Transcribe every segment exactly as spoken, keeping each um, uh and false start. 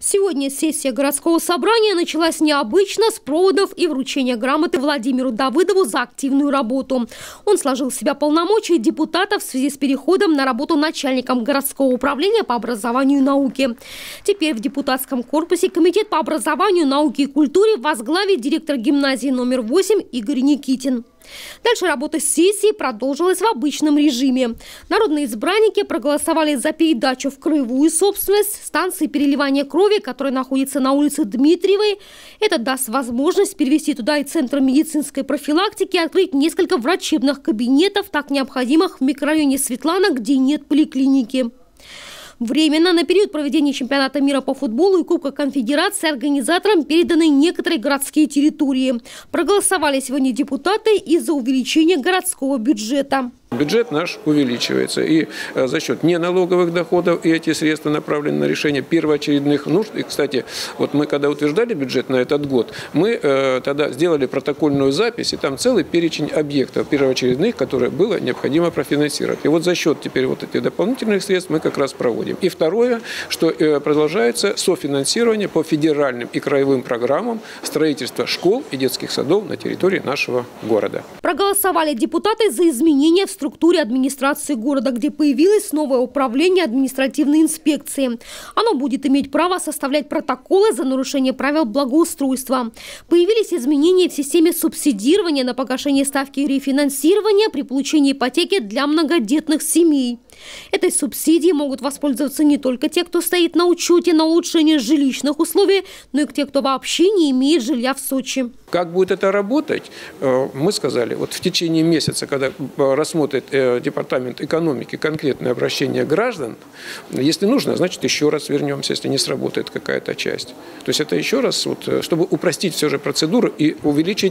Сегодня сессия городского собрания началась необычно, с проводов и вручения грамоты Владимиру Давыдову за активную работу. Он сложил в себя полномочия депутата в связи с переходом на работу начальником городского управления по образованию и науке. Теперь в депутатском корпусе комитет по образованию, науке и культуре возглавит директор гимназии номер восемь Игорь Никитин. Дальше работа сессии продолжилась в обычном режиме. Народные избранники проголосовали за передачу в краевую собственность станции переливания крови, которая находится на улице Дмитриевой. Это даст возможность перевести туда и центр медицинской профилактики, открыть несколько врачебных кабинетов, так необходимых в микрорайоне Светлана, где нет поликлиники. Временно на период проведения чемпионата мира по футболу и Кубка Конфедерации организаторам переданы некоторые городские территории. Проголосовали сегодня депутаты из-за увеличения городского бюджета. Бюджет наш увеличивается, и за счет неналоговых доходов и эти средства направлены на решение первоочередных нужд. И, кстати, вот мы когда утверждали бюджет на этот год, мы э, тогда сделали протокольную запись, и там целый перечень объектов первоочередных, которые было необходимо профинансировать. И вот за счет теперь вот этих дополнительных средств мы как раз проводим. И второе, что э, продолжается софинансирование по федеральным и краевым программам строительства школ и детских садов на территории нашего города. Проголосовали депутаты за изменения в структуре администрации города, где появилось новое управление административной инспекции. Оно будет иметь право составлять протоколы за нарушение правил благоустройства. Появились изменения в системе субсидирования на погашение ставки рефинансирования при получении ипотеки для многодетных семей. Этой субсидией могут воспользоваться не только те, кто стоит на учете на улучшение жилищных условий, но и те, кто вообще не имеет жилья в Сочи. Как будет это работать, мы сказали, вот в течение месяца, когда рассмотрит департамент экономики конкретное обращение граждан, если нужно, значит еще раз вернемся, если не сработает какая-то часть. То есть это еще раз, вот, чтобы упростить все же процедуру и увеличить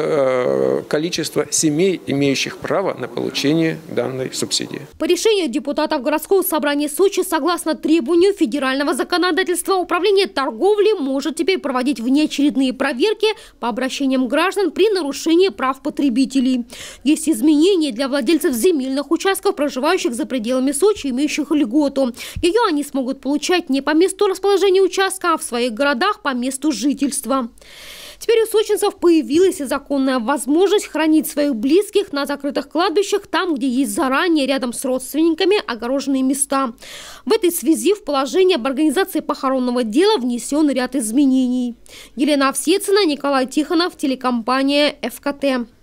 количество семей, имеющих право на получение данной субсидии. По решению депутатов городского собрания Сочи, согласно требованию федерального законодательства, управление торговли может теперь проводить внеочередные проверки по обращениям граждан при нарушении прав потребителей. Есть изменения для владельцев земельных участков, проживающих за пределами Сочи, имеющих льготу. Ее они смогут получать не по месту расположения участка, а в своих городах по месту жительства. Теперь у сочинцев появилась и законная возможность хранить своих близких на закрытых кладбищах, там, где есть заранее рядом с родственниками огороженные места. В этой связи в положение об организации похоронного дела внесен ряд изменений. Елена Овсецина, Николай Тихонов, телекомпания эф ка тэ.